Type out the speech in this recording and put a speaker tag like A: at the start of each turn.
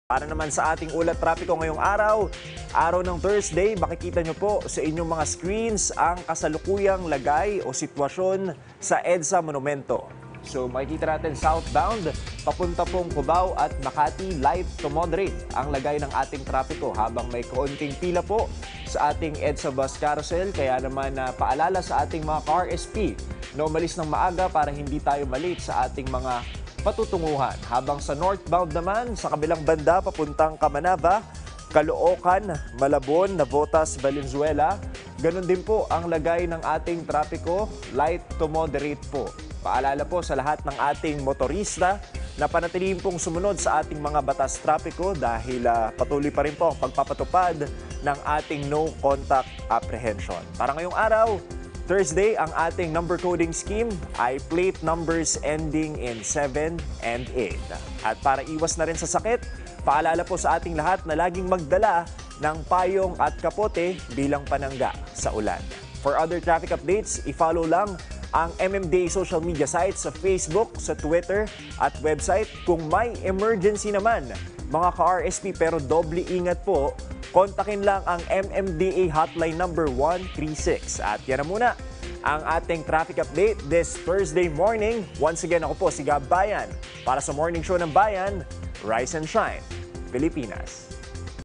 A: Para naman sa ating ulat trapiko ngayong araw ng Thursday, makikita nyo po sa inyong mga screens ang kasalukuyang lagay o sitwasyon sa EDSA Monumento. So makikita natin southbound, papunta pong Cubao at Makati, light to moderate ang lagay ng ating trapiko habang may kaunting pila po sa ating EDSA bus carousel. Kaya naman paalala sa ating mga ka-RSP na umalis ng maaga para hindi tayo malate sa ating mga patutunguhan. Habang sa northbound naman, sa kabilang banda papuntang Camanava, Caloocan, Malabon, Navotas, Valenzuela, ganun din po ang lagay ng ating trapiko, light to moderate po. Paalala po sa lahat ng ating motorista na panatilihin pong sumunod sa ating mga batas trapiko dahil patuloy pa rin po ang pagpapatupad ng ating no contact apprehension. Para ngayong araw, Thursday, ang ating number coding scheme ay plate numbers ending in 7 and 8. At para iwas na rin sa sakit, paalala po sa ating lahat na laging magdala ng payong at kapote bilang panangga sa ulan. For other traffic updates, i-follow lang ang MMDA social media sites sa Facebook, sa Twitter at website. Kung may emergency naman, mga ka-RSP pero doble ingat po, kontakin lang ang MMDA hotline number 136. At yan na muna ang ating traffic update this Thursday morning. Once again, ako po si Gab Bayan para sa Morning Show ng Bayan, Rise and Shine, Pilipinas.